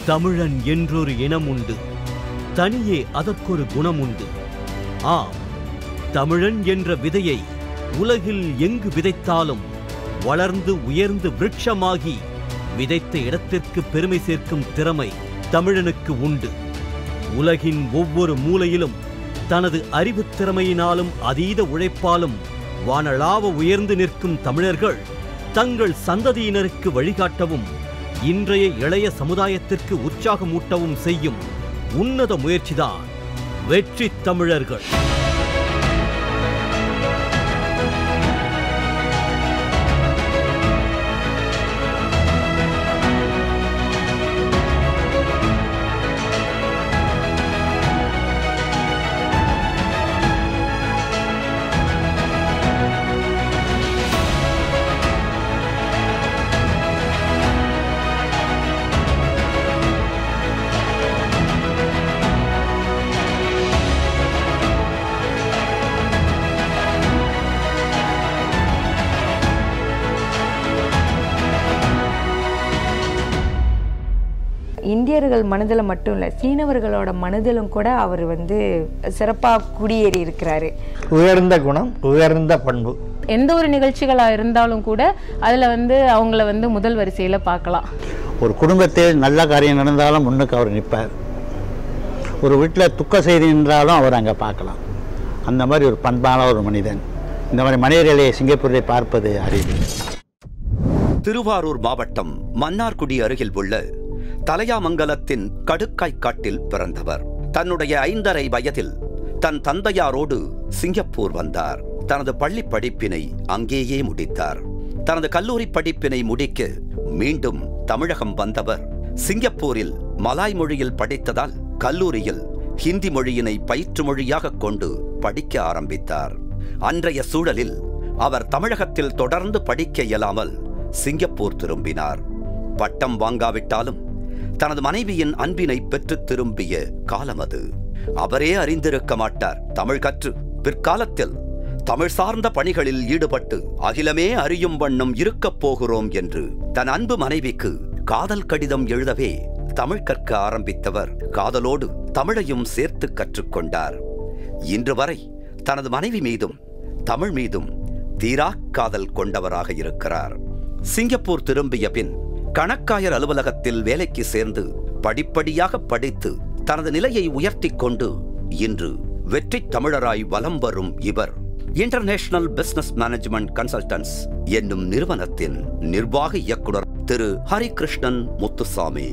தமிழன் என்றொரு இனம் உண்டு, தனியே அதற்கொரு குணம் உண்டு. ஆம், தமிழன் என்ற விதையை உலகில் எங்கு விதைத்தாலும் வளர்ந்து உயர்ந்து விருட்சமாகி விதைத்த இடத்திற்கு பெருமை சேர்க்கும் திறமை தமிழனுக்கு உண்டு. உலகின் ஒவ்வொரு மூலையிலும் தனது அறிவுத் திறமையினாலும் அதீத உழைப்பாலும் வானளாவ உயர்ந்து நிற்கும் தமிழர்கள் தங்கள் சந்ததியினருக்கு வழிகாட்டவும் இன்றைய இளைய சமுதாயத்திற்கு உற்சாகமூட்டவும் செய்யும் உன்னத முயற்சிதான் வெற்றி தமிழர்கள். இந்தியர்கள் மனதில் மட்டும் இல்லை, சீனவர்களோட மனதிலும் கூட அவர் சிறப்பாக குடியேறி இருக்கிறாரு. உயர்ந்த குணம், உயர்ந்த பண்பு. எந்த ஒரு நிகழ்ச்சிகளாக இருந்தாலும் கூட அதில் அவங்கள முதல் வரிசையில் பார்க்கலாம். ஒரு குடும்பத்தில் நல்ல காரியம் நடந்தாலும் முன்னுக்கு அவர் நிற்பார். ஒரு வீட்டில் துக்க செய்தி என்றாலும் அவர் அங்கே பார்க்கலாம். அந்த மாதிரி ஒரு பண்பான ஒரு மனிதன். இந்த மாதிரி மனிதர்களை சிங்கப்பூரில் பார்ப்பது அரிது. திருவாரூர் மாவட்டம் மன்னார்குடி அருகில் உள்ள தலையாமங்கலத்தின் கடுக்காய் காட்டில் பிறந்தவர். தன்னுடைய 5.5 வயதில் தன் தந்தையாரோடு சிங்கப்பூர் வந்தார். தனது பள்ளி படிப்பினை அங்கேயே முடித்தார். தனது கல்லூரி படிப்பினை முடிக்க மீண்டும் தமிழகம் வந்தவர் சிங்கப்பூரில் மலாய் மொழியில் படித்ததால் கல்லூரியில் ஹிந்தி மொழியினை பயிற்று மொழியாக கொண்டு படிக்க ஆரம்பித்தார். அன்றைய சூழலில் அவர் தமிழகத்தில் தொடர்ந்து படிக்க இயலாமல் சிங்கப்பூர் திரும்பினார். பட்டம் வாங்காவிட்டாலும் தனது மனைவியின் அன்பினை பெற்று திரும்பிய காலம் அது. அவரே அறிந்திருக்க மாட்டார், தமிழ் கற்று பிற்காலத்தில் தமிழ் சார்ந்த பணிகளில் ஈடுபட்டு அகிலமே அறியும் வண்ணம் இருக்கப் போகிறோம் என்று தன் அன்பு மனைவிக்கு காதல் கடிதம் எழுதவே தமிழ் கற்க ஆரம்பித்தவர் காதலோடு தமிழையும் சேர்த்து கற்றுக்கொண்டார். இன்று வரை தனது மனைவி மீதும் தமிழ் மீதும் தீரா காதல் கொண்டவராக இருக்கிறார். சிங்கப்பூர் திரும்பிய பின் கணக்காயர் அலுவலகத்தில் வேலைக்கு சேர்ந்து படிப்படியாக படித்து தனது நிலையை உயர்த்தி கொண்டு இன்று வெற்றி தமிழராய் வலம் வரும் இவர் இன்டர்நேஷனல் பிசினஸ் மேனேஜ்மெண்ட் கன்சல்டன்ட்ஸ் என்னும் நிறுவனத்தின் நிர்வாக இயக்குனர் திரு ஹரிகிருஷ்ணன் முத்துசாமி.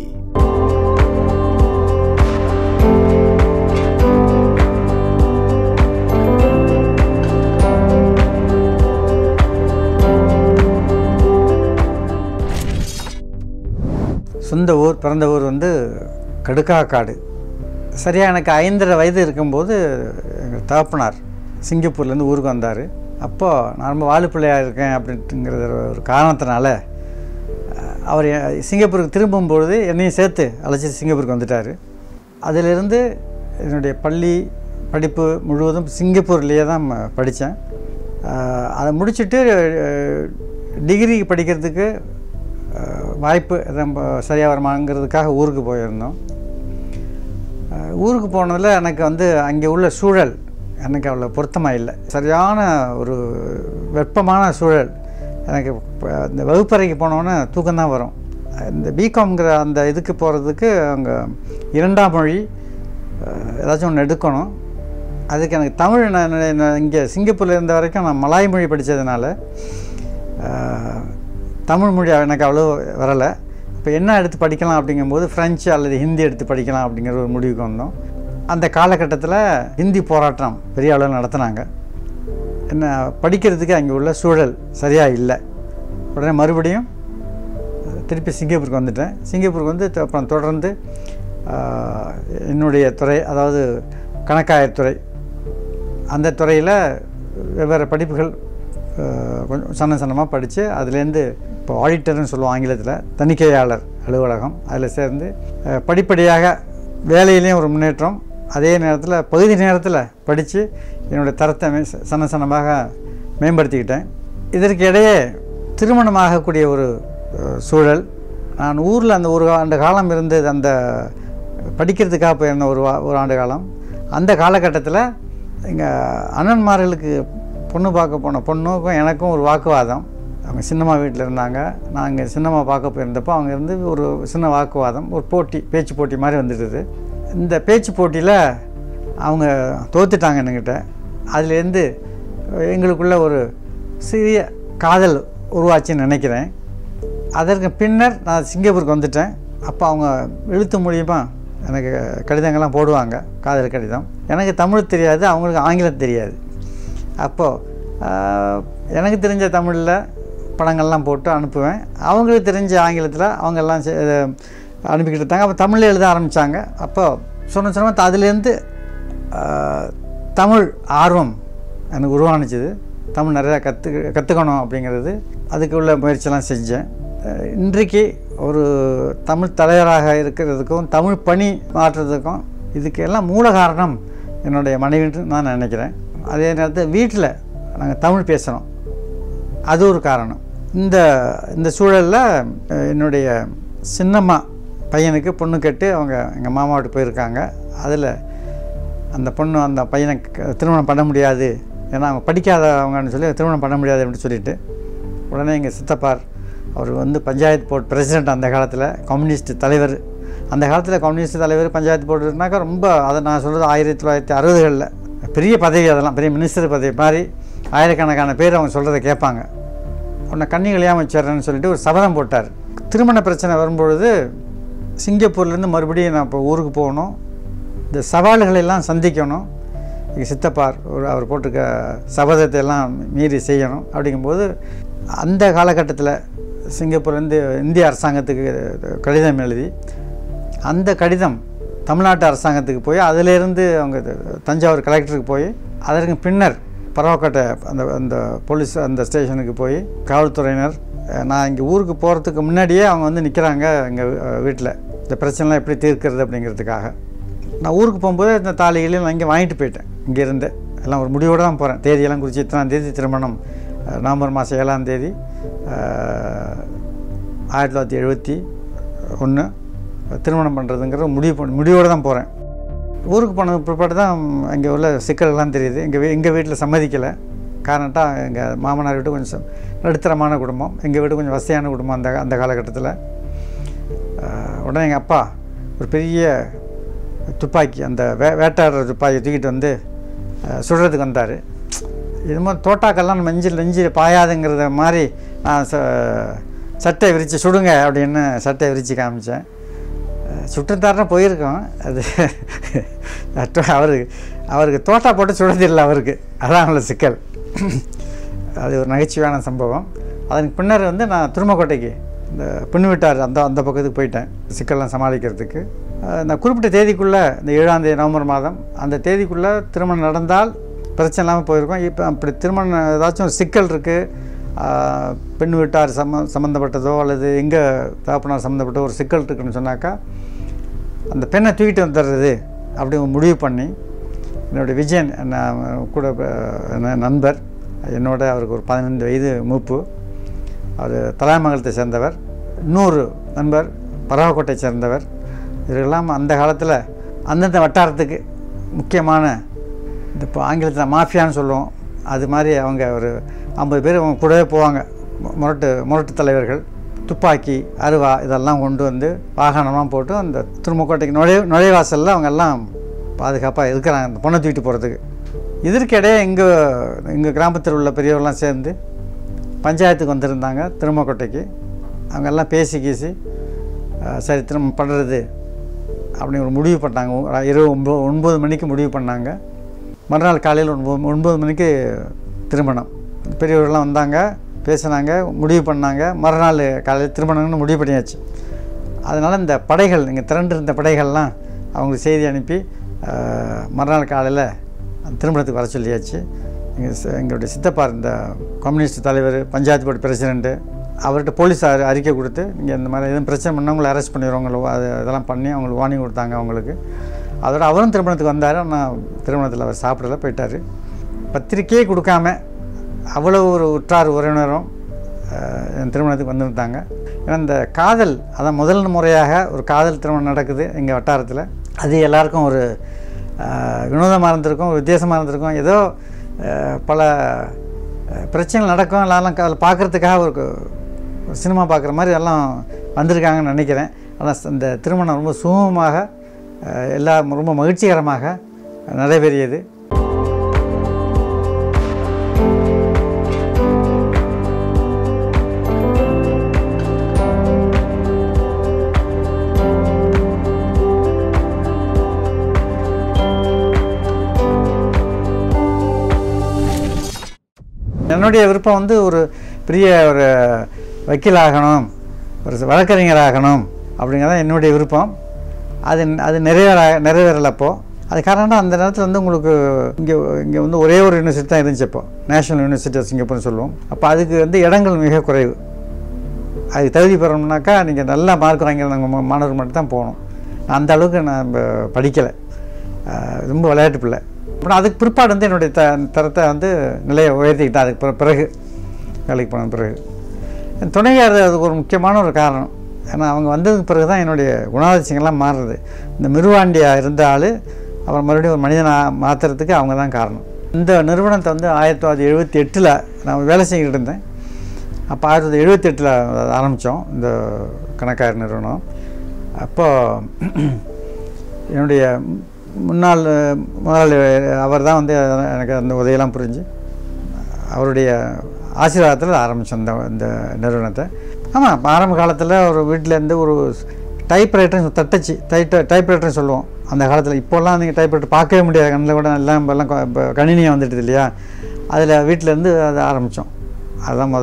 சொந்த ஊர், பிறந்த ஊர் கடுக்காக்காடு. சரியாக எனக்கு 5.5 வயது இருக்கும்போது எங்கள் தகப்பனார் சிங்கப்பூர்லேருந்து ஊருக்கு வந்தார். அப்போது நான் ரொம்ப வாலிப்பிள்ளையாக இருக்கேன் அப்படிங்கிற ஒரு காரணத்தினால அவர் சிங்கப்பூருக்கு திரும்பும்பொழுது என்னையும் சேர்த்து அழைச்சி சிங்கப்பூருக்கு வந்துட்டார். அதிலிருந்து என்னுடைய பள்ளி படிப்பு முழுவதும் சிங்கப்பூர்லேயே தான் படித்தேன். அதை முடிச்சுட்டு டிகிரி படிக்கிறதுக்கு வாய்ப்பு சரியாக வருமாங்கிறதுக்காக ஊருக்கு போயிருந்தோம். ஊருக்கு போனதில் எனக்கு அங்கே உள்ள சூழல் எனக்கு அவ்வளோ பொருத்தமாக இல்லை. சரியான ஒரு வெப்பமான சூழல். எனக்கு இந்த வகுப்பறைக்கு போனோன்னே தூக்கம்தான் வரும். இந்த பிகாம்ங்கிற அந்த இதுக்கு போகிறதுக்கு அங்கே 2ஆம் மொழி ஏதாச்சும் ஒன்று எடுக்கணும். அதுக்கு எனக்கு தமிழ் நான் இங்கே சிங்கப்பூரில் இருந்த வரைக்கும் நான் மலாய் மொழி படித்ததுனால தமிழ் மொழி எனக்கு அவ்வளோ வரலை. இப்போ என்ன எடுத்து படிக்கலாம் அப்படிங்கும்போது ஃப்ரெஞ்சு அல்லது ஹிந்தி எடுத்து படிக்கலாம் அப்படிங்கிற ஒரு முடிவுக்கு வந்தோம். அந்த காலகட்டத்தில் ஹிந்தி போராட்டம் பெரிய அளவில் நடத்தினாங்க. என்ன படிக்கிறதுக்கு அங்கே உள்ள சூழல் சரியாக இல்லை. உடனே மறுபடியும் திருப்பி சிங்கப்பூருக்கு வந்துட்டேன். சிங்கப்பூருக்கு அப்புறம் தொடர்ந்து என்னுடைய துறை, அதாவது கணக்காயர் துறை, அந்த துறையில் வெவ்வேறு படிப்புகள் கொஞ்சம் சன்னமாக படித்து அதுலேருந்து இப்போ ஆடிட்டர்னு சொல்லுவோம் ஆங்கிலத்தில், தணிக்கையாளர் அலுவலகம், அதில் சேர்ந்து படிப்படியாக வேலையிலையும் ஒரு முன்னேற்றம், அதே நேரத்தில் பகுதி நேரத்தில் படித்து என்னுடைய தரத்தை சன்னமாக மேம்படுத்திக்கிட்டேன். இதற்கு இடையே திருமணமாகக்கூடிய ஒரு சூழல் நான் ஊரில் அந்த ஒரு ஆண்டு காலம் இருந்தது, அந்த படிக்கிறதுக்காக போயிருந்த ஒரு ஆண்டு காலம். அந்த காலகட்டத்தில் எங்கள் அண்ணன்மார்களுக்கு பொண்ணு பார்க்க போன பொண்ணுக்கும் எனக்கும் ஒரு வாக்குவாதம். அவங்க சின்னம்மா வீட்டில் இருந்தாங்க, நாங்கள் சின்னம்மா பார்க்க போயிருந்தப்போ அவங்க இருந்து ஒரு சின்ன வாக்குவாதம், ஒரு போட்டி, பேச்சு போட்டி மாதிரி வந்துடுது. இந்த பேச்சு போட்டியில் அவங்க தோத்துட்டாங்க என்கிட்ட. அதுலேருந்து எங்களுக்குள்ள ஒரு சிறிய காதல் உருவாச்சின்னு நினைக்கிறேன். அதற்கு பின்னர் நான் சிங்கப்பூருக்கு வந்துட்டேன். அப்போ அவங்க எழுத்து மூலியமாக எனக்கு கடிதங்கள்லாம் போடுவாங்க, காதல் கடிதம். எனக்கு தமிழ் தெரியாது, அவங்களுக்கு ஆங்கிலம் தெரியாது. அப்போது எனக்கு தெரிஞ்ச தமிழில் படங்கள்லாம் போட்டு அனுப்புவேன், அவங்களுக்கு தெரிஞ்ச ஆங்கிலத்தில் அவங்கெல்லாம் அனுப்பிக்கிட்டு இருந்தாங்க. அப்போ தமிழில் எழுத ஆரம்பித்தாங்க. அப்போது சொன்ன அதுலேருந்து தமிழ் ஆர்வம் எனக்கு உருவானுச்சுது. தமிழ் நிறையா கற்றுக்கணும் அப்படிங்கிறது, அதுக்கு உள்ள முயற்சியெல்லாம் செஞ்சேன். இன்றைக்கு ஒரு தமிழ் தலைவராக இருக்கிறதுக்கும் தமிழ் பணி மாற்றுறதுக்கும் இதுக்கெல்லாம் மூல காரணம் என்னுடைய மனைவின்னு நான் நினைக்கிறேன். அதே நேரத்தில் வீட்டில் நாங்கள் தமிழ் பேசுகிறோம், அது ஒரு காரணம். இந்த சூழலில் என்னுடைய சின்னம்மா பையனுக்கு பொண்ணு கேட்டு அவங்க எங்கள் மாமா வீட்டு போயிருக்காங்க. அதில் அந்த பொண்ணு அந்த பையனை திருமணம் பண்ண முடியாது, ஏன்னா அவங்க படிக்காதவங்கன்னு சொல்லி திருமணம் பண்ண முடியாது அப்படின்னு சொல்லிட்டு, உடனே எங்கள் சித்தப்பார் அவர் பஞ்சாயத்து போர்டு பிரசிடெண்ட், அந்த காலத்தில் கம்யூனிஸ்ட் தலைவர். அந்த காலத்தில் கம்யூனிஸ்ட் தலைவர் பஞ்சாயத்து போர்டுனாக்கா ரொம்ப, அதை நான் சொல்கிறது 1960களில் பெரிய பதவி, அதெல்லாம் பெரிய மினிஸ்டர் பதவி மாதிரி ஆயிரக்கணக்கான பேர் அவங்க சொல்கிறத கேட்பாங்க. உன்னை கண்ணி கல்யாணம் வச்சிடறேன்னு சொல்லிட்டு ஒரு சபதம் போட்டார். திருமண பிரச்சனை வரும்பொழுது சிங்கப்பூர்லேருந்து மறுபடியும் நான் இப்போ ஊருக்கு போகணும், இந்த சவால்களெல்லாம் சந்திக்கணும். எங்கள் சித்தப்பார் அவர் போட்டிருக்க சபதத்தை எல்லாம் மீறி செய்யணும். அப்படிங்கும்போது அந்த காலகட்டத்தில் சிங்கப்பூர்லேருந்து இந்திய அரசாங்கத்துக்கு கடிதம் எழுதி, அந்த கடிதம் தமிழ்நாட்டு அரசாங்கத்துக்கு போய், அதிலேருந்து அவங்க தஞ்சாவூர் கலெக்டருக்கு போய், அதற்கு பின்னர் பரவக்கோட்டை அந்த போலீஸ் அந்த ஸ்டேஷனுக்கு போய் காவல்துறையினர், நான் இங்கே ஊருக்கு போகிறதுக்கு முன்னாடியே அவங்க நிற்கிறாங்க எங்கள் வீட்டில், இந்த பிரச்சனைலாம் எப்படி தீர்க்கிறது அப்படிங்கிறதுக்காக. நான் ஊருக்கு போகும்போது இந்த தாலிகளையும் நான் இங்கே வாங்கிட்டு போயிட்டேன். இங்கேருந்து எல்லாம் ஒரு முடிவோடு தான் போகிறேன். தேதியெல்லாம் குறித்து 3ஆம் திருமணம், நவம்பர் மாதம் 7ஆம் தேதி 1971 திருமணம் பண்ணுறதுங்கிற முடிவோடு தான் போகிறேன். ஊருக்கு போனது பிற்பாடு தான் இங்கே உள்ள சிக்கல்கள்லாம் தெரியுது. எங்கள் வீட்டில் சம்மதிக்கலை. காரணட்டா எங்கள் மாமனார் வீட்டு கொஞ்சம் நடுத்தரமான குடும்பம், எங்கள் வீடு கொஞ்சம் வசதியான குடும்பம். அந்த காலகட்டத்தில் உடனே எங்கள் அப்பா ஒரு பெரிய துப்பாக்கி, அந்த வேட்டாடுற துப்பாக்கி தூக்கிட்டு சுடுறதுக்கு வந்தார். இது மாதிரி தோட்டாக்கெல்லாம் நெஞ்சில் பாயாதுங்கிறத மாதிரி நான் சட்டை விரித்து சுடுங்க அப்படின்னு சட்டை விரித்து காமிச்சேன். சுட்டுத்தாருன்னா போயிருக்கோம். அது அவருக்கு தோட்டா போட்டு சுடுறதில்லை அவருக்கு, அதான் அவங்கள சிக்கல். அது ஒரு நகைச்சுவையான சம்பவம். அதற்கு பின்னர் நான் திருமக்கோட்டைக்கு இந்த பெண்ணு வீட்டார் அந்த பக்கத்துக்கு போயிட்டேன் சிக்கல்லாம் சமாளிக்கிறதுக்கு. நான் குறிப்பிட்ட தேதிக்குள்ளே, இந்த 7ஆம் தேதி நவம்பர் மாதம், அந்த தேதிக்குள்ளே திருமணம் நடந்தால் பிரச்சனை இல்லாமல் போயிருக்கோம். இப்போ அப்படி திருமணம் ஏதாச்சும் ஒரு சிக்கல் இருக்குது, பெண் வீட்டார் சம்மந்தப்பட்டதோ அல்லது எங்கள் தகப்பனார் சம்மந்தப்பட்ட ஒரு சிக்கல் இருக்குன்னு சொன்னாக்கா, அந்த பெண்ணை தூக்கிட்டு வந்துடுறது அப்படி முடிவு பண்ணி, என்னுடைய விஜயன் கூட நண்பர், என்னோட அவருக்கு ஒரு 15 வயது மூப்பு, அவர் தலைமங்கலத்தை சேர்ந்தவர். இன்னொரு நண்பர் பரவக்கோட்டை சேர்ந்தவர். இவர்களெல்லாம் அந்த காலத்தில் அந்தந்த வட்டாரத்துக்கு முக்கியமான, இந்த இப்போ ஆங்கிலத்தில் மாஃபியான்னு சொல்லுவோம், அது மாதிரி அவங்க ஒரு 50 பேர் அவங்க கூடவே போவாங்க. முரட்டு தலைவர்கள், துப்பாக்கி, அருவா இதெல்லாம் கொண்டு வாகனம்லாம் போட்டு அந்த திருமக்கோட்டைக்கு நுழைவாசலில் அவங்க எல்லாம் பாதுகாப்பாக இருக்கிறாங்க, அந்த பொண்ணை தூக்கிட்டு போகிறதுக்கு. இதற்கிடையே எங்கள் கிராமத்தில் உள்ள பெரியவர்கள்லாம் சேர்ந்து பஞ்சாயத்துக்கு வந்திருந்தாங்க திருமக்கோட்டைக்கு. அவங்க எல்லாம் பேசி சரி திரும்ப பண்ணுறது அப்படின்னு ஒரு முடிவு பண்ணாங்க. இரவு 9 மணிக்கு முடிவு பண்ணாங்க. மறுநாள் காலையில் 9 மணிக்கு திருமணம். பெரியவர்கள்லாம் வந்தாங்க, பேசினாங்க, முடிவு பண்ணாங்க. மறுநாள் காலையில் திருமணம்னு முடிவு பண்ணியாச்சு. அதனால் இந்த படைகள், இங்கே திரண்டிருந்த படைகள்லாம் அவங்களுக்கு செய்தி அனுப்பி மறுநாள் காலையில் திருமணத்துக்கு வர சொல்லியாச்சு. எங்களுடைய சித்தப்பார், இந்த கம்யூனிஸ்ட் தலைவர், பஞ்சாயத்து போர்டு பிரசிடெண்ட்டு, அவர்கிட்ட போலீஸ் அறிக்கை கொடுத்து, நீங்கள் இந்த மாதிரி எதுவும் பிரச்சனை பண்ணால் உங்களை அரெஸ்ட் பண்ணிடுவோம், அதெல்லாம் பண்ணி அவங்களுக்கு வார்னிங் கொடுத்தாங்க அவங்களுக்கு. அதோட அவரும் திருமணத்துக்கு வந்தார். ஆனால் திருமணத்தில் அவர் சாப்பிடல, போயிட்டார். பத்திரிக்கையே கொடுக்காம அவ்வளோ ஒரு உற்றார் உறவினரும் என் திருமணத்துக்கு வந்திருந்தாங்க. ஏன்னா இந்த காதல், அதான் முதல் முறையாக ஒரு காதல் திருமணம் நடக்குது எங்கள் வட்டாரத்தில். அது எல்லாருக்கும் ஒரு வினோதமாக இருந்திருக்கும், வித்தியாசமாக இருந்திருக்கும். ஏதோ பல பிரச்சனைகள் நடக்கும், எல்லாம் அதில் பார்க்குறதுக்காக ஒரு சினிமா பார்க்குற மாதிரி எல்லாம் வந்திருக்காங்கன்னு நினைக்கிறேன். ஆனால் இந்த திருமணம் ரொம்ப சுமூகமாக எல்லாம் ரொம்ப மகிழ்ச்சிகரமாக நடைபெறியது. என்னுடைய விருப்பம் வந்து ஒரு பெரிய ஒரு வக்கீலாகணும், ஒரு வழக்கறிஞராகணும் அப்படிங்கிறதான் என்னுடைய விருப்பம். அது நிறைவேறலப்போ. அது காரணம் அந்த நேரத்தில் வந்து உங்களுக்கு இங்கே வந்து ஒரே ஒரு யூனிவர்சிட்டி தான் இருந்துச்சு. அப்போ நேஷனல் யூனிவர்சிட்டி ஆஃப் சிங்கப்பூர்னு சொல்லுவோம். அப்போ அதுக்கு வந்து இடங்கள் மிக குறைவு. அதுக்கு தகுதி பெறணும்னாக்கா நீங்கள் நல்லா மார்க் வாங்கிற மாணவர் மட்டும் தான் போகணும். அந்த அளவுக்கு நான் படிக்கலை, ரொம்ப விளையாட்டு பிள்ளை. அப்புறம் அதுக்கு பிற்பாடு வந்து என்னுடைய தரத்தை வந்து நிலையை உயர்த்திக்கிட்டேன். அதுக்கு பிறகு வேலைக்கு போன பிறகு துணைவியார் அதுக்கு ஒரு முக்கியமான ஒரு காரணம். ஏன்னா அவங்க வந்ததுக்கு பிறகு தான் என்னுடைய குணாதிசயங்கள்லாம் மாறுறது. இந்த மிருவாண்டியாக இருந்த ஆள் அப்புறம் மறுபடியும் ஒரு மனிதனாக மாற்றுறதுக்கு அவங்க தான் காரணம். இந்த நிறுவனத்தை வந்து 1978 நான் வேலை செஞ்சுக்கிட்டு இருந்தேன். அப்போ 1978 ஆரம்பித்தோம் இந்த கணக்காயர் நிறுவனம். அப்போது என்னுடைய முன்னாள் முதலாளி அவர் தான் வந்து எனக்கு அந்த உதவியெல்லாம் புரிஞ்சு அவருடைய ஆசீர்வாதத்தில் ஆரம்பித்தோம் இந்த நிறுவனத்தை. ஆமாம், ஆரம்ப காலத்தில் ஒரு வீட்டிலேருந்து ஒரு டைப்ரைட்டர் தட்டச்சு டைப்ரைட்டர்னு சொல்லுவோம் அந்த காலத்தில். இப்போல்லாம் நீங்கள் டைப்ரைட்டர் பார்க்கவே முடியாது, கண்ணில் கூட எல்லாம் இப்போ கணினியாக வந்துடுது இல்லையா. அதில் வீட்டிலேருந்து அதை ஆரம்பித்தோம். அதுதான்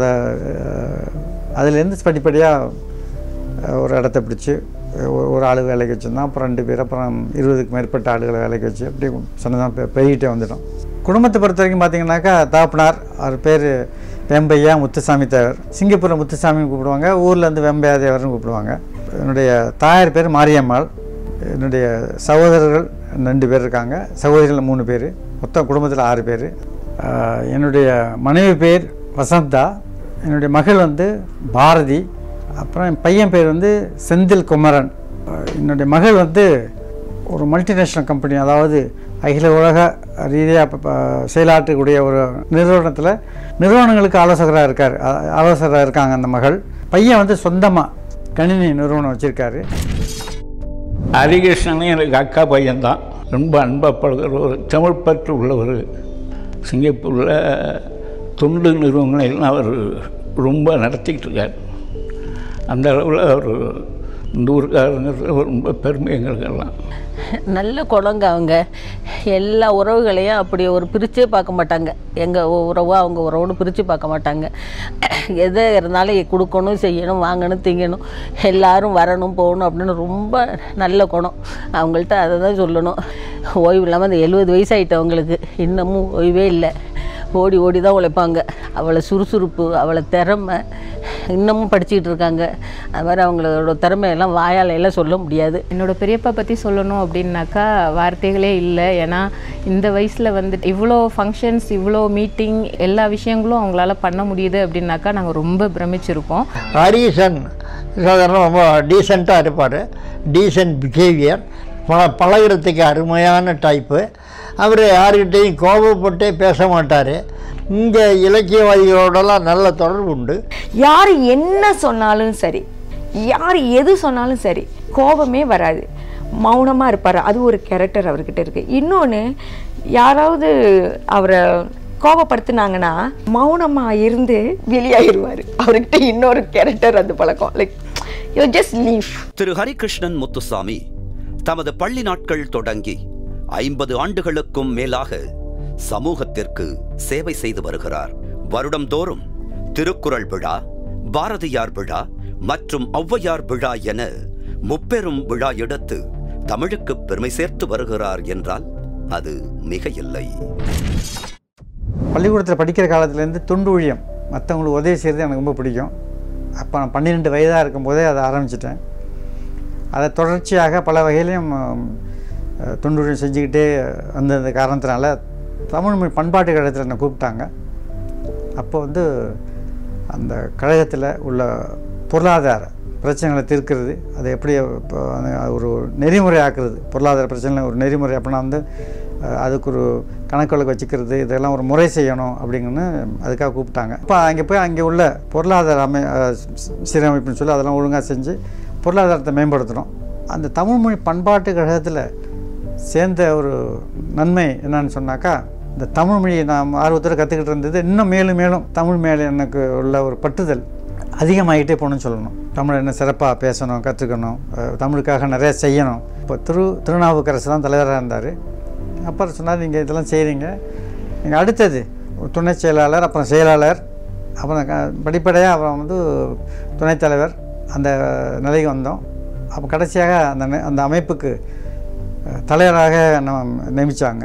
அதுலேருந்து படிப்படியாக ஒரு இடத்த பிடிச்சி ஒரு ஆள் வேலைக்கு வச்சுருந்தோம். அப்புறம் 2 பேர், அப்புறம் 20க்கு மேற்பட்ட ஆளுகளை வேலைக்கு வச்சு அப்படி சொன்னதான் பெருகிட்டே வந்துட்டோம். குடும்பத்தை பொறுத்த வரைக்கும் பார்த்திங்கனாக்கா தாப்பனார், அவர் பேர் வெம்பையா முத்துசாமி தேவர். சிங்கப்பூரில் முத்துசாமின்னு கூப்பிடுவாங்க, ஊரில் வெம்பையா தேவர்னு கூப்பிடுவாங்க. என்னுடைய தாயார் பேர் மாரியம்மாள். என்னுடைய சகோதரர்கள் 2 பேர் இருக்காங்க, சகோதரிகள் 3 பேர், மொத்தம் குடும்பத்தில் 6 பேர். என்னுடைய மனைவி பேர் வசந்தா, என்னுடைய மகள் பாரதி, அப்புறம் என் பையன் பேர் செந்தில் குமரன். என்னுடைய மகள் ஒரு மல்டிநேஷ்னல் கம்பெனி, அதாவது அகில உலக ரீதியாக செயலாற்றக்கூடிய ஒரு நிறுவனங்களுக்கு ஆலோசகராக இருக்காங்க அந்த மகள். பையன் சொந்தமாக கணினி நிறுவனம் வச்சுருக்காரு. ஹரிகிருஷ்ணன் எனக்கு அக்கா பையன்தான். ரொம்ப அன்பாக ஒரு தமிழ் பற்று உள்ளவர். சிங்கப்பூரில் தொண்டு நிறுவனங்கள்லாம் அவர் ரொம்ப நடத்திக்கிட்டு இருக்கார். அந்த அளவில் அவர் இந்த ஊருக்காரங்கிறது ரொம்ப பெருமை எங்களுக்கெல்லாம். நல்ல குழந்தை. அவங்க எல்லா உறவுகளையும் அப்படி ஒரு பிரித்தே பார்க்க மாட்டாங்க. எங்கள் உறவோ அவங்க உறவோடு பிரித்து பார்க்க மாட்டாங்க. எதை இருந்தாலும் கொடுக்கணும், செய்யணும், வாங்கணும், திங்கணும், எல்லோரும் வரணும், போகணும் அப்படின்னு ரொம்ப நல்ல குணம். அவங்கள்ட்ட அதை தான் சொல்லணும். ஓய்வு இல்லாமல் அந்த 70 வயசாகிட்டவங்களுக்கு இன்னமும் ஓய்வே இல்லை. ஓடி ஓடி தான் உழைப்பாங்க. அவளை சுறுசுறுப்பு, அவளை திறமை, இன்னமும் படிச்சுக்கிட்டு இருக்காங்க. அது மாதிரி அவங்களோட திறமையெல்லாம் வாயால் எல்லாம் சொல்ல முடியாது. என்னோடய பெரியப்பா பற்றி சொல்லணும் அப்படின்னாக்கா வார்த்தைகளே இல்லை. ஏன்னா இந்த வயசில் இவ்வளோ ஃபங்க்ஷன்ஸ், இவ்வளோ மீட்டிங், எல்லா விஷயங்களும் அவங்களால பண்ண முடியுது அப்படின்னாக்கா நாங்கள் ரொம்ப பிரமிச்சிருக்கோம். ஹரிசன் சாதாரண ரொம்ப டீசெண்டாக இருப்பார். டீசென்ட் பிஹேவியர், பழகிறதுக்கு அருமையான டைப்பு. அவர் யார்கிட்டையும் கோபப்பட்டே பேச மாட்டார். இங்கே இலக்கியவாதிகளோடலாம் நல்ல தொடர்பு உண்டு. யார் என்ன சொன்னாலும் சரி, யார் எது சொன்னாலும் சரி, கோபமே வராது, மௌனமாக இருப்பார். அது ஒரு கேரக்டர் அவர்கிட்ட இருக்குது. இன்னொன்று, யாராவது அவரை கோபப்படுத்தினாங்கன்னா மௌனமாக இருந்து வெளியாகிடுவார். அவர்கிட்ட இன்னொரு கேரக்டர், அந்த பழக்கம். Like you just leave. Thiru Harikrishnan Muthusamy தமது பள்ளி நாட்கள் தொடங்கி 50 ஆண்டுகளுக்கும் மேலாக சமூகத்திற்கு சேவை செய்து வருகிறார். வருடந்தோறும் திருக்குறள் விழா, பாரதியார் விழா மற்றும் ஔவையார் விழா என முப்பெரும் விழா எடுத்து தமிழுக்கு பெருமை சேர்த்து வருகிறார் என்றால் அது மிக இல்லை. பள்ளிக்கூடத்தில் படிக்கிற காலத்துலேருந்து தொண்டு ஊழியம், மற்றவங்களுக்கு உதவி செய்கிறது எனக்கு ரொம்ப பிடிக்கும். அப்போ நான் 12 வயதாக இருக்கும்போதே அதை ஆரம்பிச்சிட்டேன். அதை தொடர்ச்சியாக பல வகையிலையும் தொண்டு ஊழியம் செஞ்சுக்கிட்டே வந்த காரணத்தினால தமிழ் பண்பாட்டு கழகத்தில் என்னை கூப்பிட்டாங்க. அப்போ அந்த கழகத்தில் உள்ள பொருளாதார பிரச்சனைகளை தீர்க்கிறது, அதை எப்படி ஒரு நெறிமுறை ஆக்குறது, பொருளாதார பிரச்சனை ஒரு நெறிமுறை அப்படின்னா வந்து அதுக்கு ஒரு கணக்கு வச்சுக்கிறது, இதெல்லாம் ஒரு முறை செய்யணும் அப்படிங்கன்னு அதுக்காக கூப்பிட்டாங்க. இப்போ அங்கே போய் அங்கே உள்ள பொருளாதார சீரமைப்புன்னு சொல்லி அதெல்லாம் ஒழுங்காக செஞ்சு பொருளாதாரத்தை மேம்படுத்தணும். அந்த தமிழ்மொழி பண்பாட்டு கழகத்தில் சேர்ந்த ஒரு நன்மை என்னன்னு சொன்னாக்கா, இந்த தமிழ்மொழியை நான் ஆர்வத்தோடு கற்றுக்கிட்டு இருந்தது இன்னும் மேலும் மேலும் தமிழ் மேலே எனக்கு உள்ள ஒரு பற்றுதல் அதிகமாகிட்டே போகணும்னு சொல்லணும். தமிழ் என்ன சிறப்பாக பேசணும், கற்றுக்கணும், தமிழுக்காக நிறையா செய்யணும். இப்போ திருநாவுக்கரசு தான் தலைவராக இருந்தார். அப்புறம் சொன்னார், நீங்கள் இதெல்லாம் செய்கிறீங்க, நீங்கள் அடுத்தது துணை செயலாளர், அப்புறம் செயலாளர், அப்புறம் படிப்படியாக அப்புறம் வந்து துணைத் தலைவர், அந்த நிலைக்கு வந்தோம். அப்போ கடைசியாக அந்த அமைப்புக்கு தலைவராக நம்ம நியமித்தாங்க.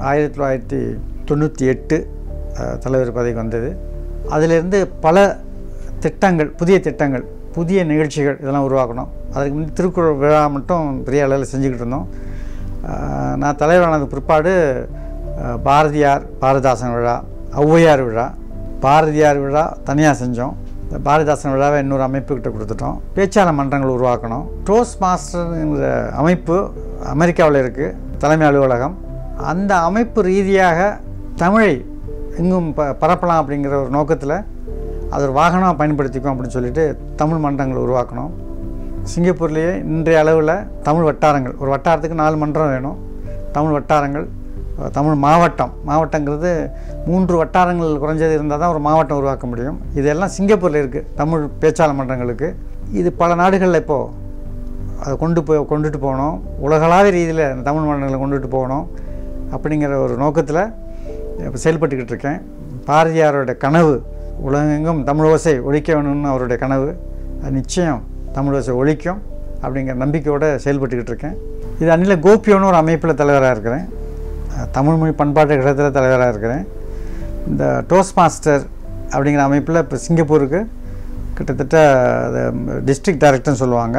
1998 தலைவர் பதவிக்கு வந்தது. அதிலிருந்து பல திட்டங்கள், புதிய திட்டங்கள், புதிய நிகழ்ச்சிகள் இதெல்லாம் உருவாக்கணும். அதுக்கு முன்னாடி திருக்குறள் விழா மட்டும் பெரிய அளவில் செஞ்சுக்கிட்டு இருந்தோம். நான் தலைவரானது பிற்பாடு பாரதியார் பாரதிதாசன் விழா, ஔவையார் விழா, பாரதியார் விழா தனியாக செஞ்சோம். இந்த பாரதிதாசன் விழாவை இன்னொரு அமைப்புக்கிட்ட கொடுத்துட்டோம். பேச்சாளர் மன்றங்கள் உருவாக்கணும். டோஸ்ட் மாஸ்டர்ங்கிற அமைப்பு அமெரிக்காவில் இருக்குது, தலைமை அலுவலகம். அந்த அமைப்பு ரீதியாக தமிழை எங்கும் பரப்பலாம் அப்படிங்கிற ஒரு நோக்கத்தில் அது ஒரு வாகனமாக பயன்படுத்திக்கும் அப்படின்னு சொல்லிட்டு தமிழ் மன்றங்கள் உருவாக்கணும். சிங்கப்பூர்லேயே இன்றைய அளவில் தமிழ் வட்டாரங்கள், ஒரு வட்டாரத்துக்கு 4 மன்றம் வேணும். தமிழ் வட்டாரங்கள், தமிழ் மாவட்டங்கிறது 3 வட்டாரங்கள் குறைஞ்சது இருந்தால் தான் ஒரு மாவட்டம் உருவாக்க முடியும். இதெல்லாம் சிங்கப்பூரில் இருக்குது தமிழ் பேச்சாளர் மன்றங்களுக்கு. இது பல நாடுகளில் இப்போது அதை கொண்டுட்டு போகணும், உலகளாவிய ரீதியில் அந்த தமிழ் மன்றங்களை கொண்டுட்டு போகணும் அப்படிங்கிற ஒரு நோக்கத்தில் இப்போ செயல்பட்டுக்கிட்டு இருக்கேன். பாரதியாரோட கனவு உலகெங்கும் தமிழ் ஓசை ஒழிக்க வேணும்னு அவருடைய கனவு, அது நிச்சயம் தமிழ் ஓசை ஒழிக்கும் அப்படிங்கிற நம்பிக்கையோடு செயல்பட்டுக்கிட்டு இருக்கேன். இது அன்னில கோபியோன்னு ஒரு அமைப்பில் தலைவராக இருக்கிறேன். தமிழ்மொழி பண்பாட்டு கழகத்தில் தலைவராக இருக்கிறேன். இந்த டோஸ்ட் மாஸ்டர் அப்படிங்கிற அமைப்பில் இப்போ சிங்கப்பூருக்கு கிட்டத்தட்ட டிஸ்ட்ரிக்ட் டைரக்டர்னு சொல்லுவாங்க.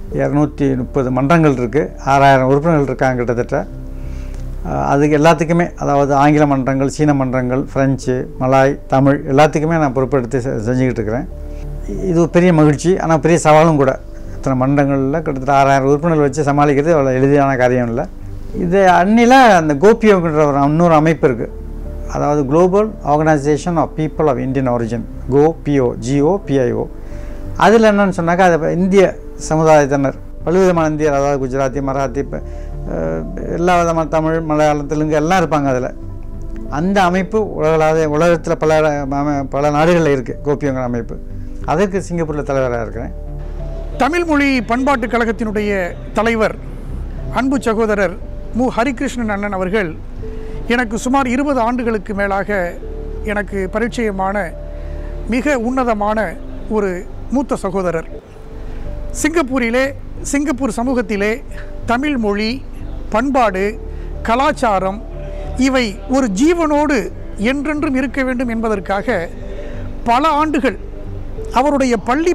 230 மன்றங்கள் இருக்குது, 6000 உறுப்பினர்கள் இருக்காங்க கிட்டத்தட்ட. அதுக்கு எல்லாத்துக்குமே, அதாவது ஆங்கில மன்றங்கள், சீன மன்றங்கள், ஃப்ரெஞ்சு, மலாய், தமிழ் எல்லாத்துக்குமே நான் பொறுப்பெடுத்து செஞ்சுக்கிட்டு இருக்கிறேன். இது ஒரு பெரிய மகிழ்ச்சி, ஆனால் பெரிய சவாலும் கூட. இத்தனை மன்றங்களில் கிட்டத்தட்ட 6000 உறுப்பினர்கள் வச்சு சமாளிக்கிறது அவ்வளோ எளிதான காரியம் இல்லை. இது அன்னில அந்த கோபியோங்கிற ஒரு இன்னொரு அமைப்பு இருக்குது, அதாவது global organisation of people of Indian origin, GOPIO. அதில் என்னன்னு சொன்னாக்கா, அது இந்திய சமுதாயத்தினர், பல்விதமான இந்தியர், அதாவது குஜராத்தி, மராத்தி, எல்லா விதமான தமிழ், மலையாளம், தெலுங்கு எல்லாம் இருப்பாங்க அதில். அந்த அமைப்பு உலகத்தில் பல நாடுகளில் இருக்குது கோபியோங்கிற அமைப்பு. அதற்கு சிங்கப்பூரில் தலைவராக இருக்கிறேன். தமிழ் மொழி பண்பாட்டு கழகத்தினுடைய தலைவர் அன்பு சகோதரர் மு. ஹரிகிருஷ்ணன் அண்ணன் அவர்கள் எனக்கு சுமார் 20 ஆண்டுகளுக்கு மேலாக எனக்கு பரிச்சயமான மிக உன்னதமான ஒரு மூத்த சகோதரர். சிங்கப்பூரிலே, சிங்கப்பூர் சமூகத்திலே தமிழ் மொழி, பண்பாடு, கலாச்சாரம் இவை ஒரு ஜீவனோடு என்றென்றும் இருக்க வேண்டும் என்பதற்காக பல ஆண்டுகள் அவருடைய பள்ளி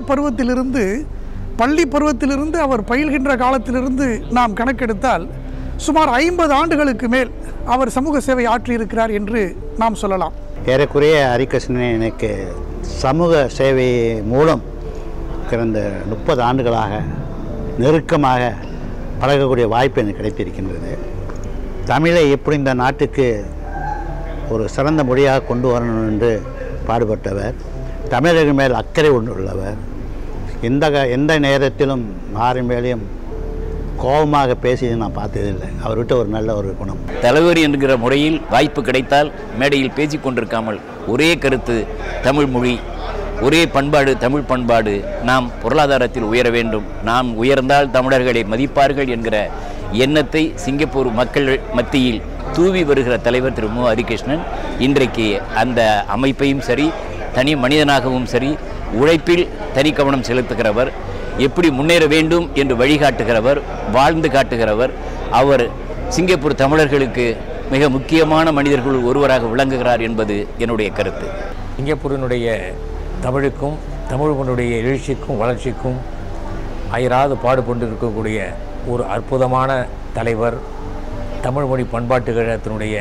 பருவத்திலிருந்து அவர் பயில்கின்ற காலத்திலிருந்து நாம் கணக்கெடுத்தால் சுமார் 50 ஆண்டுகளுக்கு மேல் அவர் சமூக சேவை ஆற்றியிருக்கிறார் என்று நாம் சொல்லலாம். ஏறக்குறைய ஹரிகிருஷ்ணன் எனக்கு சமூக சேவை மூலம் கடந்த 30 ஆண்டுகளாக நெருக்கமாக பழகக்கூடிய வாய்ப்பு எனக்கு கிடைத்திருக்கின்றது. தமிழை எப்படி இந்த நாட்டுக்கு ஒரு சிறந்த மொழியாக கொண்டு வரணும் என்று பாடுபட்டவர், தமிழர்கள் மேல் அக்கறை உள்ளவர், எந்த நேரத்திலும் யார் மேலேயும் கோபமாக பேசியது நான் பார்த்ததில்லை. அவர்கிட்ட ஒரு நல்ல ஒரு குணம். தலைவர் என்கிற முறையில் வாய்ப்பு கிடைத்தால் மேடையில் பேசி கொண்டிருக்காமல் ஒரே கருத்து, தமிழ் மொழி, ஒரே பண்பாடு, தமிழ் பண்பாடு, நாம் பொருளாதாரத்தில் உயர வேண்டும், நாம் உயர்ந்தால் தமிழர்களை மதிப்பார்கள் என்கிற எண்ணத்தை சிங்கப்பூர் மக்கள் மத்தியில் தூவி வருகிற தலைவர் திரு மு. ஹரிகிருஷ்ணன் இன்றைக்கு அந்த அமைப்பையும் சரி, தனி மனிதனாகவும் சரி, உழைப்பில் தனி கவனம் செலுத்துகிறவர், எப்படி முன்னேற வேண்டும் என்று வழிகாட்டுகிறவர், வாழ்ந்து காட்டுகிறவர். அவர் சிங்கப்பூர் தமிழர்களுக்கு மிக முக்கியமான மனிதர்கள் ஒருவராக விளங்குகிறார் என்பது என்னுடைய கருத்து. சிங்கப்பூரினுடைய தமிழுக்கும் தமிழனுடைய எழுச்சிக்கும் வளர்ச்சிக்கும் அயராது பாடுபட்டு இருக்கக்கூடிய ஒரு அற்புதமான தலைவர், தமிழ் மொழி பண்பாட்டு கழகத்தினுடைய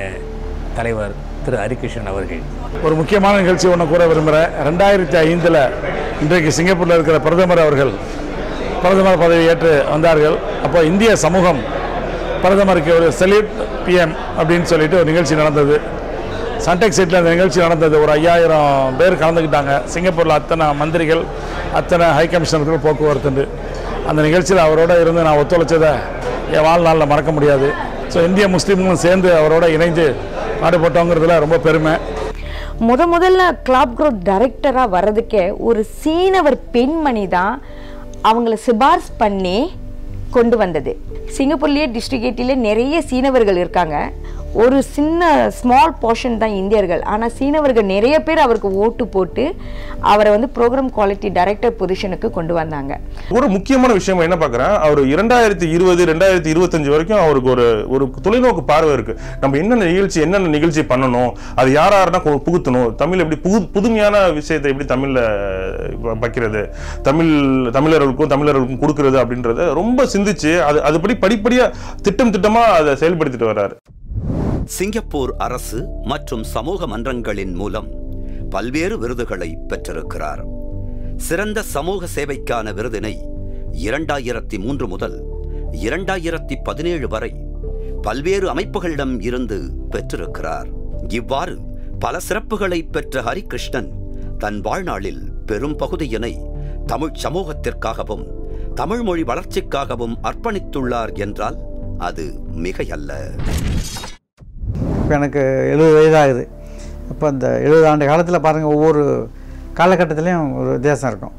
தலைவர் திரு ஹரிகிருஷ்ணன் அவர்கள். ஒரு முக்கியமான நிகழ்ச்சி ஒன்று கூற விரும்புகிறேன். 2005 இன்றைக்கு சிங்கப்பூரில் இருக்கிற பிரதமர் அவர்கள் பிரதமர் பதவி ஏற்று வந்தார்கள். அப்போ இந்திய சமூகம் பிரதமருக்கு ஒரு செல்யூட் பிஎம் அப்படின்னு சொல்லிட்டு ஒரு நிகழ்ச்சி நடந்தது. சன்டெக் சைட்டில் அந்த நிகழ்ச்சி நடந்தது. ஒரு 5000 பேர் கலந்துக்கிட்டாங்க. சிங்கப்பூரில் அத்தனை மந்திரிகள், அத்தனை ஹை கமிஷனர்கள், போக்குவரத்து. அந்த நிகழ்ச்சியில் அவரோட இருந்து நான் ஒத்துழைச்சதை என் வாழ்நாளில் மறக்க முடியாது. ஸோ இந்திய முஸ்லீம்களும் சேர்ந்து அவரோட இணைந்து பாடுபட்டோங்கிறதுல ரொம்ப பெருமை. முதல்ல கிளப் குரூப் டைரக்டராக வர்றதுக்கே ஒரு சீனவர் பெண்மணி தான் அவங்கள சிபாரிசு பண்ணி கொண்டு வந்தது. சிங்கப்பூர்லேயே டிஸ்ட்ரிக்ட் 8லே நிறைய சீனவர்கள் இருக்காங்க. ஒரு சின்ன ஸ்மால் போர்ஷன் தான் இந்தியர்கள். ஆனால் சீனவர்கள் நிறைய பேர் அவருக்கு ஓட்டு போட்டு அவரை வந்து ப்ரோக்ராம் குவாலிட்டி டைரக்டர் பொசிஷனுக்கு கொண்டு வந்தாங்க. ஒரு முக்கியமான விஷயம் என்ன பார்க்குறேன், அவர் 2020 2025 வரைக்கும் அவருக்கு ஒரு தொலைநோக்கு பார்வை இருக்கு. நம்ம என்னென்ன நிகழ்ச்சி பண்ணணும், அது யாரெல்லாம் புகுத்தணும், தமிழ் எப்படி புதுமையான விஷயத்தை எப்படி தமிழ்ல வைக்கிறது, தமிழர்களுக்கும் கொடுக்கறது அப்படின்றத ரொம்ப சிந்திச்சு அதுபடி படிப்படியா திட்டமா அதை செயல்படுத்திட்டு வர்றாரு. சிங்கப்பூர் அரசு மற்றும் சமூக மன்றங்களின் மூலம் பல்வேறு விருதுகளை பெற்றிருக்கிறார். சிறந்த சமூக சேவைக்கான விருதினை 2003 முதல் 2017 வரை பல்வேறு அமைப்புகளிடம் இருந்து பெற்றிருக்கிறார். இவ்வாறு பல சிறப்புகளை பெற்ற ஹரிகிருஷ்ணன் தன் வாழ்நாளில் பெரும் பகுதியினை தமிழ் சமூகத்திற்காகவும் தமிழ் மொழி வளர்ச்சிக்காகவும் அர்ப்பணித்துள்ளார் என்றால் அது மிகையல்ல. இப்போ எனக்கு 70 வயதாகுது. இப்போ அந்த 70 ஆண்டு காலத்தில் பாருங்கள், ஒவ்வொரு காலகட்டத்திலையும் ஒரு வித்தியாசம் இருக்கும்.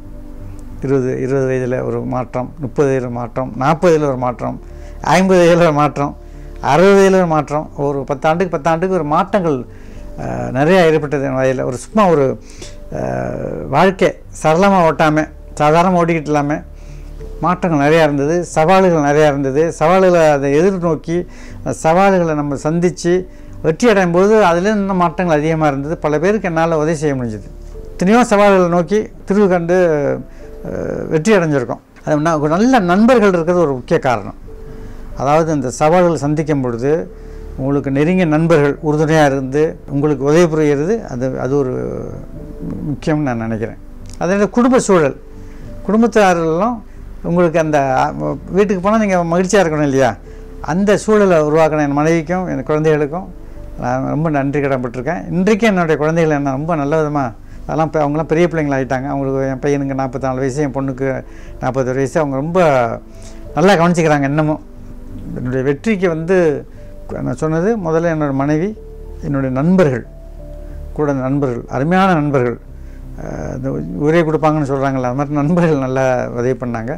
20 வயதில் ஒரு மாற்றம், 30 வயதில் மாற்றம், 40 ஒரு மாற்றம், 50 வயதில் ஒரு மாற்றம், 60 வயதில் ஒரு மாற்றம். ஒரு 10 ஆண்டுக்கு ஒரு மாற்றங்கள் நிறையா ஏற்பட்டது என் வயதில். ஒரு சும்மா ஒரு வாழ்க்கை சரளமாக ஓட்டாமல் சாதாரணமாக ஓட்டிக்கிட்டு இல்லாமல் மாற்றங்கள் நிறையா இருந்தது, சவால்கள் நிறையா இருந்தது. சவால்களை அதை எதிர்நோக்கி சவால்களை நம்ம சந்தித்து வெற்றி அடையும் போது அதுலேருந்து இன்னும் மாற்றங்கள் அதிகமாக இருந்தது. பல பேருக்கு என்னால் உதவி செய்ய முடிஞ்சது. எத்தனையோ சவால்களை நோக்கி திருவு கண்டு வெற்றி அடைஞ்சிருக்கோம். அது நல்ல நண்பர்கள் இருக்கிறது ஒரு முக்கிய காரணம். அதாவது இந்த சவால்களை சந்திக்கும் பொழுது உங்களுக்கு நெருங்கிய நண்பர்கள் உறுதுணையாக இருந்து உங்களுக்கு உதவி புரிகிறது, அது ஒரு முக்கியம்னு நான் நினைக்கிறேன். அதே குடும்ப சூழல், குடும்பத்தாரெல்லாம் உங்களுக்கு அந்த வீட்டுக்கு போனால் நீங்கள் மகிழ்ச்சியாக இருக்கணும் இல்லையா, அந்த சூழலை உருவாக்கின என் மனைவிக்கும் என் குழந்தைகளுக்கும் நான் ரொம்ப நன்றி கடன்பட்டிருக்கேன். இன்றைக்கு என்னுடைய குழந்தைகள் என்ன ரொம்ப நல்ல விதமாக அதெல்லாம் அவங்களாம் பெரிய பிள்ளைங்கள் ஆகிட்டாங்க. அவங்களுக்கு என் பையனுக்கு 44 வயசு, என் பொண்ணுக்கு 41 வயசு. அவங்க ரொம்ப நல்லா கவனிச்சிக்கிறாங்க. இன்னமும் என்னுடைய வெற்றிக்கு வந்து நான் சொன்னது முதல்ல என்னோடய மனைவி, என்னுடைய நண்பர்கள், கூட நண்பர்கள், அருமையான நண்பர்கள், இந்த உயிரை கொடுப்பாங்கன்னு சொல்கிறாங்களே, அது மாதிரி நண்பர்கள் நல்லா உதவி பண்ணாங்க.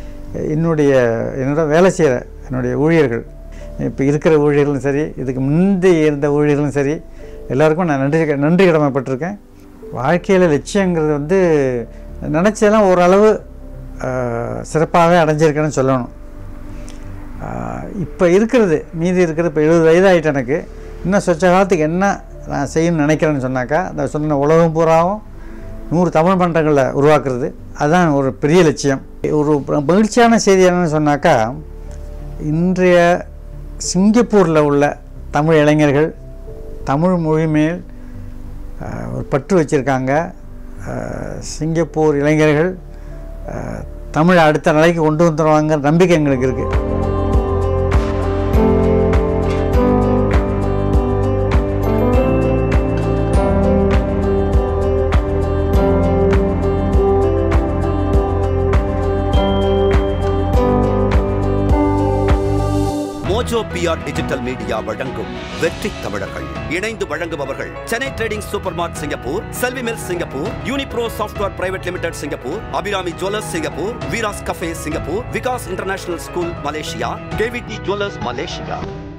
என்னோட வேலை செய்கிற என்னுடைய ஊழியர்கள், இப்போ இருக்கிற ஊழியர்களும் சரி, இதுக்கு முந்தி இருந்த ஊழியர்களும் சரி, எல்லாருக்கும் நான் நன்றி கடமைப்பட்டிருக்கேன். வாழ்க்கையில் லட்சியங்கிறது வந்து நினச்சதெல்லாம் ஓரளவு சிறப்பாகவே அடைஞ்சிருக்கேன்னு சொல்லணும். இப்போ இருக்கிறது மீதி இருக்கிறது, இப்போ 70 வயதாகிட்டு எனக்கு இன்னும் சொச்ச காலத்துக்கு என்ன நான் செய்யணும்னு நினைக்கிறேன்னு சொன்னாக்கா, அந்த சொன்ன உலகம் பூராவும் 100 தமிழ் மன்றங்களை உருவாக்குறது, அதுதான் ஒரு பெரிய லட்சியம். ஒரு மகிழ்ச்சியான செய்தி என்னன்னு சொன்னாக்கா, இன்றைய சிங்கப்பூரில் உள்ள தமிழ் இளைஞர்கள் தமிழ் மொழி மேல் ஒரு பற்று வச்சுருக்காங்க. சிங்கப்பூர் இளைஞர்கள் தமிழை அடுத்த நிலைக்கு கொண்டு வந்துடுவாங்க நம்பிக்கை எங்களுக்கு இருக்குது. மோஜோ PR டிஜிட்டல் மீடியா வழங்கும் வெற்றி தமிழர்கள். இணைந்து வழங்குபவர்கள் Chennai trading super mart Singapore, Selvi mills Singapore, Unipro software private limited Singapore, Abirami jewellers Singapore, Veera's cafe Singapore, Vikas international school Malaysia, KVT jewellers Malaysia.